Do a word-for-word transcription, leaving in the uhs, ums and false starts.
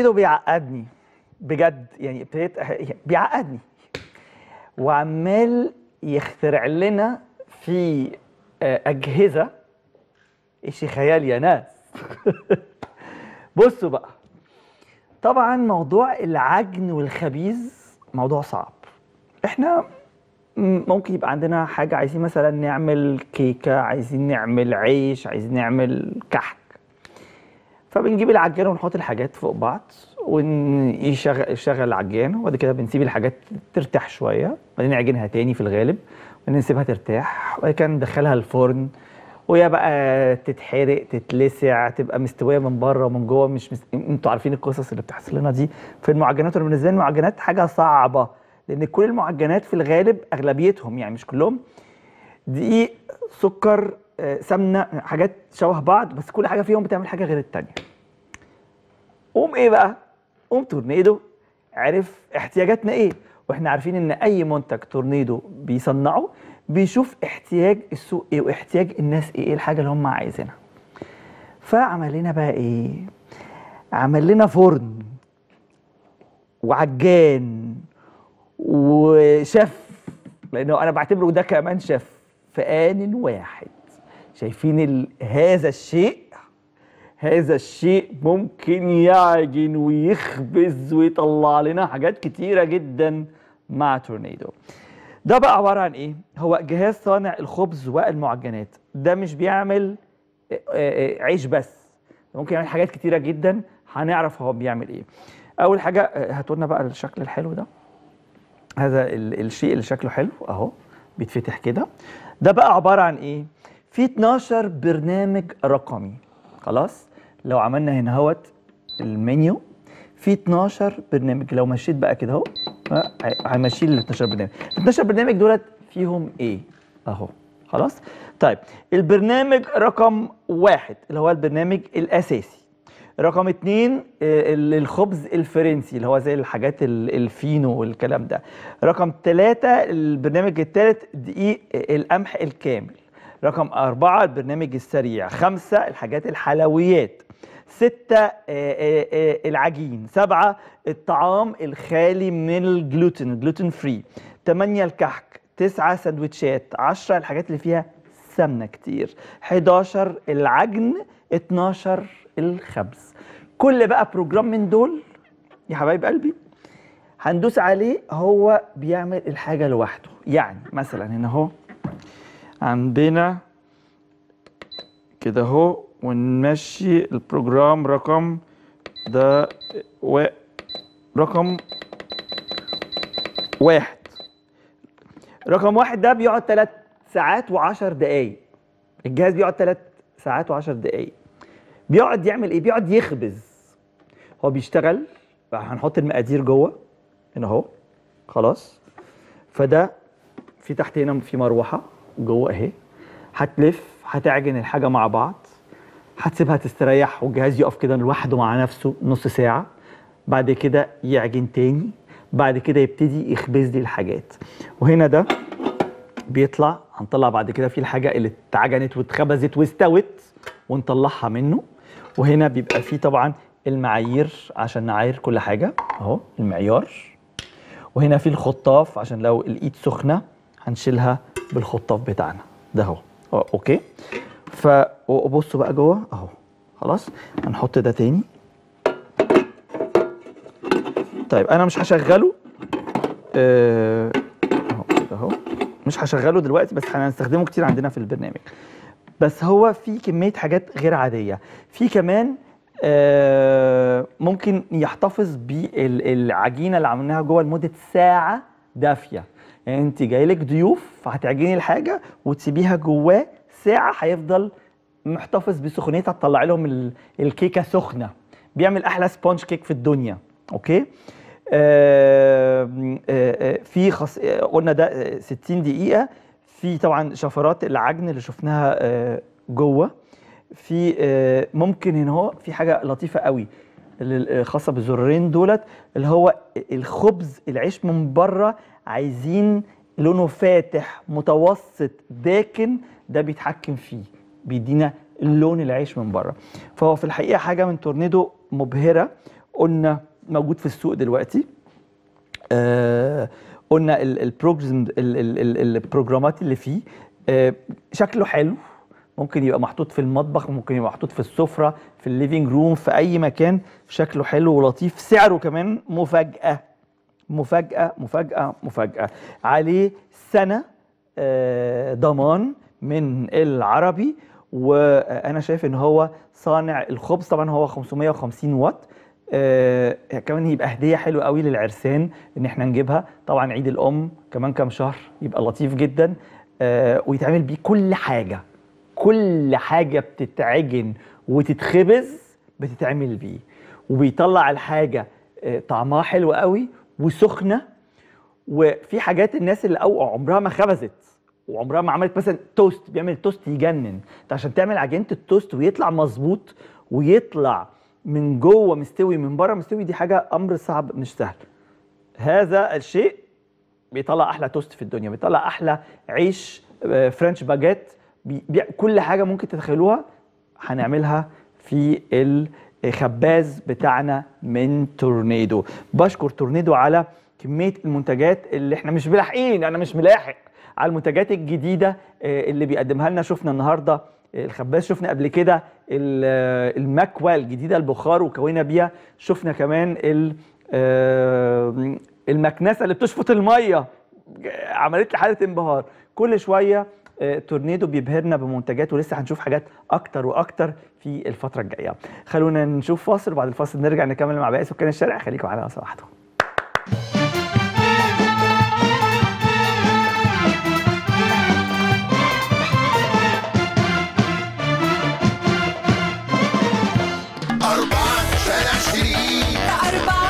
تورنيدو بيعقدني بجد، يعني ابتديت بيعقدني وعمال يخترع لنا في أجهزة إيش خيال يا ناس. بصوا بقى، طبعا موضوع العجن والخبيز موضوع صعب. احنا ممكن يبقى عندنا حاجة عايزين مثلا نعمل كيكة، عايزين نعمل عيش، عايزين نعمل كحك، فبنجيب العجان ونحط الحاجات فوق بعض ونشغل يشغل العجان، وبعد كده بنسيب الحاجات ترتاح شويه، بعدين نعجنها تاني في الغالب، وبعدين نسيبها ترتاح، وبعد كده ندخلها الفرن، ويا بقى تتحرق تتلسع تبقى مستويه من بره ومن جوه مش مست... انتوا عارفين القصص اللي بتحصل لنا دي في المعجنات. وانا بالنسبه لي المعجنات حاجه صعبه، لان كل المعجنات في الغالب اغلبيتهم يعني مش كلهم دقيق سكر سمنه حاجات شبه بعض، بس كل حاجه فيهم بتعمل حاجه غير الثانيه. قوم ايه بقى؟ قوم تورنيدو عرف احتياجاتنا ايه، واحنا عارفين ان اي منتج تورنيدو بيصنعه بيشوف احتياج السوق ايه واحتياج الناس ايه، ايه الحاجه اللي هم عايزينها. فعمل لنا بقى ايه؟ عمل لنا فرن وعجان وشيف، لانه انا بعتبره ده كمان شيف في آن واحد. شايفين ال... هذا الشيء هذا الشيء ممكن يعجن ويخبز ويطلع لنا حاجات كتيرة جدا مع تورنيدو. ده بقى عبارة عن ايه؟ هو جهاز صانع الخبز والمعجنات. ده مش بيعمل عيش بس، ممكن يعمل حاجات كتيرة جدا، هنعرف هو بيعمل ايه. اول حاجة هاتوا لنا بقى الشكل الحلو ده، هذا الشيء اللي شكله حلو اهو بيتفتح كده. ده بقى عبارة عن ايه؟ في اتناشر برنامج رقمي. خلاص، لو عملنا هنا اهوت المنيو في اتناشر برنامج، لو مشيت بقى كده اهو هيمشي لي ال اتناشر برنامج. ال اتناشر برنامج دولت فيهم ايه؟ اهو. خلاص؟ طيب البرنامج رقم واحد اللي هو البرنامج الاساسي. رقم اتنين الخبز الفرنسي اللي هو زي الحاجات الفينو والكلام ده. رقم تلاتة البرنامج الثالث دقيق القمح الكامل. رقم أربعة البرنامج السريع. خمسة الحاجات الحلويات. ستة العجين. سبعة الطعام الخالي من الجلوتين الجلوتين فري. تمانية الكحك. تسعة سندوتشات. عشرة الحاجات اللي فيها سمنة كتير. حداشر العجن. اتناشر الخبز. كل بقى بروجرام من دول يا حبايب قلبي هندوس عليه هو بيعمل الحاجة لوحده. يعني مثلا هنا اهو عندنا كده اهو، ونمشي البروجرام رقم ده و رقم واحد. رقم واحد ده بيقعد تلات ساعات وعشر دقايق. الجهاز بيقعد تلات ساعات وعشر دقايق. بيقعد يعمل ايه؟ بيقعد يخبز. هو بيشتغل، هنحط المقادير جوه هنا اهو. خلاص، فده في تحت هنا في مروحه جوه اهي، هتلف هتعجن الحاجه مع بعض، هتسيبها تستريح والجهاز يقف كده لوحده مع نفسه نص ساعه، بعد كده يعجن تاني، بعد كده يبتدي يخبز لي الحاجات. وهنا ده بيطلع، هنطلع بعد كده فيه الحاجه اللي اتعجنت واتخبزت واستوت ونطلعها منه. وهنا بيبقى فيه طبعا المعايير عشان نعاير كل حاجه اهو المعيار. وهنا في الخطاف عشان لو الايد سخنه هنشيلها بالخطاف بتاعنا ده اهو. اوكي، فبصوا بقى جوه اهو. خلاص، هنحط ده تاني. طيب انا مش هشغله اه اهو كده اهو، مش هشغله دلوقتي بس هنستخدمه كتير عندنا في البرنامج. بس هو في كميه حاجات غير عاديه. في كمان آه ممكن يحتفظ بالعجينه اللي عملناها جوه لمده ساعه دافيه. يعني انت جايلك ضيوف فهتعجني الحاجه وتسيبيها جواه ساعه، هيفضل محتفظ بسخونيتها، تطلع لهم الكيكه سخنه. بيعمل احلى سبونج كيك في الدنيا. اوكي، آه آه في خص... قلنا ده ستين دقيقه. في طبعا شفرات العجن اللي شفناها آه جوه. في آه ممكن هنا هو في حاجه لطيفه قوي خاصه بالزرارين دولت، اللي هو الخبز العيش من بره عايزين لونه فاتح متوسط داكن، ده بيتحكم فيه بيدينا لون العيش من بره. فهو في الحقيقه حاجه من تورنيدو مبهره، قلنا موجود في السوق دلوقتي. آه قلنا البروجرام البروجرامات اللي فيه آه شكله حلو، ممكن يبقى محطوط في المطبخ، ممكن يبقى محطوط في السفره، في الليفينج روم، في اي مكان. شكله حلو ولطيف، سعره كمان مفاجاه مفاجاه مفاجاه مفاجاه. عليه سنه آه ضمان من العربي، وانا شايف ان هو صانع الخبز. طبعا هو خمسمية وخمسين واط. آه كمان يبقى هديه حلوه قوي للعرسان ان احنا نجيبها. طبعا عيد الام كمان كام شهر، يبقى لطيف جدا. آه ويتعمل بيه كل حاجه، كل حاجه بتتعجن وتتخبز بتتعمل بيه، وبيطلع الحاجه آه طعمها حلو قوي وسخنه. وفي حاجات الناس اللي او عمرها ما خبزت وعمرها ما عملت مثلا توست، بيعمل توست يجنن. انت عشان تعمل عجينه التوست ويطلع مظبوط ويطلع من جوه مستوي من بره مستوي، دي حاجه امر صعب مش سهل. هذا الشيء بيطلع احلى توست في الدنيا، بيطلع احلى عيش فرنش باجيت، كل حاجه ممكن تتخيلوها هنعملها في الخباز بتاعنا من تورنيدو. بشكر تورنيدو على كميه المنتجات اللي احنا مش ملاحقين، انا مش ملاحق على المنتجات الجديده اللي بيقدمها لنا. شفنا النهارده الخباز، شفنا قبل كده المكوى الجديده البخار وكوينا بيها، شفنا كمان المكنسه اللي بتشفط الميه، عملت لي حاله انبهار. كل شويه تورنيدو بيبهرنا بمنتجات، ولسه هنشوف حاجات اكتر واكتر في الفتره الجايه. خلونا نشوف فاصل، وبعد الفاصل نرجع نكمل مع باقي سكان الشارع. خليكم على صراحتكم. أربعة شارع شريف، أربعة